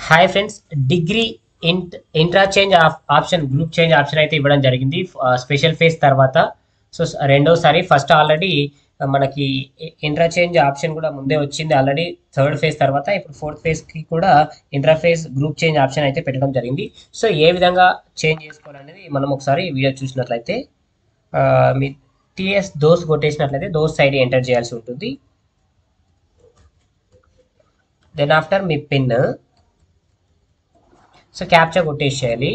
Hi friends, degree intra change option, group change option అయితే ఇవ్వడం జరిగింది స్పెషల్ ఫేజ్ తర్వాత. సో రెండోసారి, ఫస్ట్ ఆల్రెడీ మనకి ఇంట్రాచేంజ్ ఆప్షన్ కూడా ముందే వచ్చింది ఆల్రెడీ థర్డ్ ఫేజ్ తర్వాత. ఇప్పుడు ఫోర్త్ ఫేజ్కి కూడా ఇంట్రాఫేజ్ గ్రూప్ చేంజ్ ఆప్షన్ అయితే పెట్టడం జరిగింది. సో ఏ విధంగా చేంజ్ చేసుకోవాలనేది మనం ఒకసారి వీడియో చూసినట్లయితే, మీ టీఎస్ దోస్ కొట్టేసినట్లయితే దోస్ సైడ్ ఎంటర్ చేయాల్సి ఉంటుంది. దెన్ ఆఫ్టర్ మీ పిన్, సో క్యాప్చా కొట్టేసేయాలి.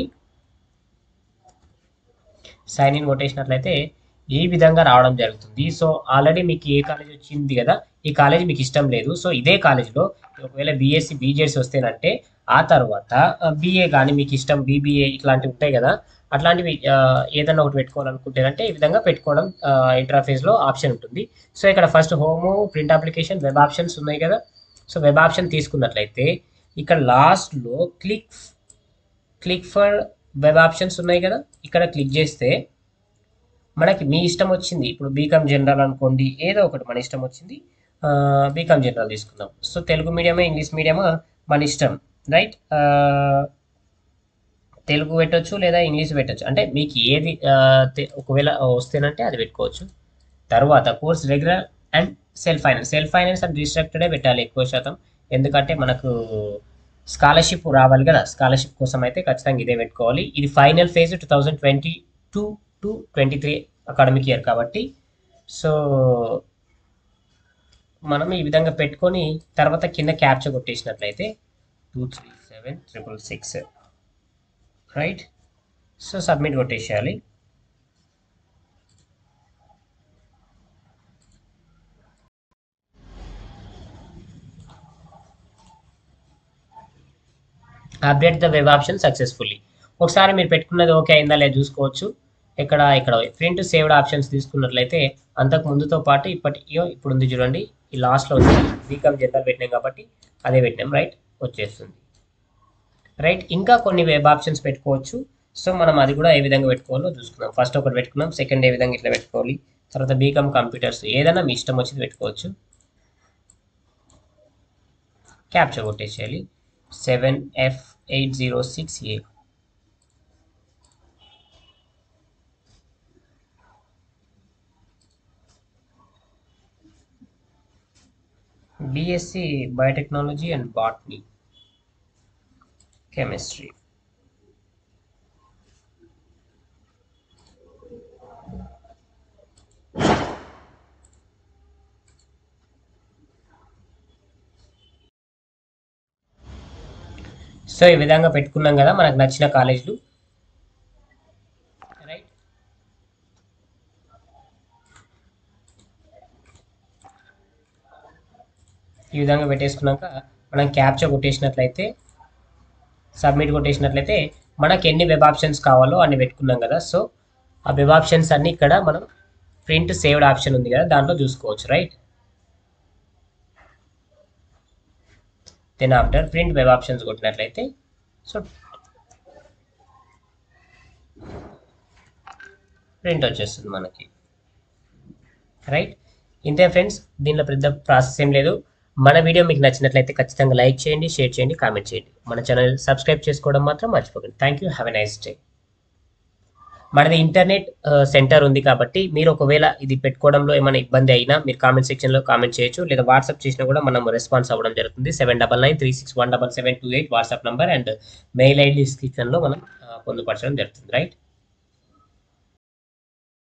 సైన్ ఇన్ కొట్టేసినట్లయితే ఈ విధంగా రావడం జరుగుతుంది. సో ఆల్రెడీ మీకు ఏ కాలేజ్ వచ్చింది కదా, ఈ కాలేజ్ మీకు ఇష్టం లేదు. సో ఇదే కాలేజ్లో ఒకవేళ బీఎస్సీ బీజెడ్స్ వస్తేనంటే ఆ తర్వాత బీఏ కానీ మీకు ఇష్టం, బీబీఏ ఇట్లాంటివి ఉంటాయి కదా, అట్లాంటివి ఏదన్నా ఒకటి పెట్టుకోవాలనుకుంటేనంటే ఈ విధంగా పెట్టుకోవడం ఇంటర్ఫేస్లో ఆప్షన్ ఉంటుంది. సో ఇక్కడ first home, print application, web options ఉన్నాయి కదా. సో వెబ్ ఆప్షన్ తీసుకున్నట్లయితే ఇక్కడ లాస్ట్లో క్లిక్ ఫర్ వెబ్ ఆప్షన్స్ ఉన్నాయి కదా, ఇక్కడ క్లిక్ చేస్తే మనకి మీ ఇష్టం వచ్చింది. ఇప్పుడు బీకామ్ జనరల్ అనుకోండి, ఏదో ఒకటి మన ఇష్టం వచ్చింది. బీకామ్ జనరల్ తీసుకుందాం. సో తెలుగు మీడియమా, ఇంగ్లీష్ మీడియమా మన ఇష్టం, రైట్. తెలుగు పెట్టవచ్చు లేదా ఇంగ్లీష్ పెట్టవచ్చు, అంటే మీకు ఏది ఒకవేళ వస్తేనంటే అది పెట్టుకోవచ్చు. తర్వాత course regular and self finance and రిస్ట్రక్టెడే పెట్టాలి ఎక్కువ శాతం, ఎందుకంటే మనకు స్కాలర్షిప్ రావాలి కదా. స్కాలర్షిప్ కోసం అయితే ఖచ్చితంగా ఇదే పెట్టుకోవాలి. ఇది final phase 2022 to 23 academic year కాబట్టి. సో మనం ఈ విధంగా పెట్టుకొని తర్వాత కింద క్యాప్చా కొట్టేసినట్లయితే 237666, రైట్. సో సబ్మిట్ కొట్టేసేయాలి. Update the web option successfully. ఒకసారి మీరు పెట్టుకున్నది ఓకే అయిందా లేదా చూసుకోవచ్చు. ఇక్కడ ప్రింట్ సేవ్డ్ ఆప్షన్స్ తీసుకున్నట్లయితే అంతకు ముందుతో పాటు ఇప్పుడు ఉంది చూడండి, ఈ లాస్ట్లో ఉంది. బీకామ్ జనరల్ పెట్టినాం కాబట్టి అదే పెట్టినాం, రైట్, వచ్చేస్తుంది, రైట్. ఇంకా కొన్ని వెబ్ ఆప్షన్స్ పెట్టుకోవచ్చు. సో మనం అది కూడా ఏ విధంగా పెట్టుకోవాలో చూసుకున్నాం. ఫస్ట్ ఒకటి పెట్టుకున్నాం, సెకండ్ ఏ విధంగా ఇట్లా పెట్టుకోవాలి, తర్వాత బీకామ్ కంప్యూటర్స్, ఏదైనా మీ ఇష్టం వచ్చింది పెట్టుకోవచ్చు. క్యాప్చా కొట్టేసేయాలి 7F806A. BSc Biotechnology and Botany, Chemistry. So ఈ విధంగా పెట్టుకున్నాం కదా మనకు నచ్చిన కాలేజీలు, రైట్. ఈ విధంగా పెట్టేసుకున్నాక మనం క్యాప్చా కొట్టేసినట్లయితే, సబ్మిట్ కొట్టేసినట్లయితే మనకి ఎన్ని వెబ్ ఆప్షన్స్ కావాలో అన్ని పెట్టుకున్నాం కదా. సో ఆ వెబ్ ఆప్షన్స్ అన్ని ఇక్కడ మనం ప్రింట్ సేవ్డ్ ఆప్షన్ ఉంది కదా దాంట్లో చూసుకోవచ్చు, right. Then after print web options కొట్టినట్లయితే సో ప్రింట్ వచ్చేస్తుంది మనకి, రైట్. ఇంతే ఫ్రెండ్స్, దీనిలో పెద్ద ప్రాసెస్ ఏం లేదు. మన వీడియో మీకు నచ్చినట్లయితే ఖచ్చితంగా లైక్ చేయండి, షేర్ చేయండి, కామెంట్ చేయండి. మన ఛానల్ సబ్స్క్రైబ్ చేసుకోవడం మాత్రం మర్చిపోకండి. Thank you, have a nice day. మనది ఇంటర్నెట్ సెంటర్ ఉంది కాబట్టి మీరు ఒకవేళ ఇది పెట్టుకోవడంలో ఏమైనా ఇబ్బంది అయినా మీరు కామెంట్ సెక్షన్లో కామెంట్ చేయొచ్చు, లేదా వాట్సాప్ చేసినా కూడా మనం రెస్పాన్స్ అవ్వడం జరుగుతుంది. 7993617728 WhatsApp number and mail ID డిస్క్రిప్షన్లో మనం పొందుపరచడం జరుగుతుంది, రైట్.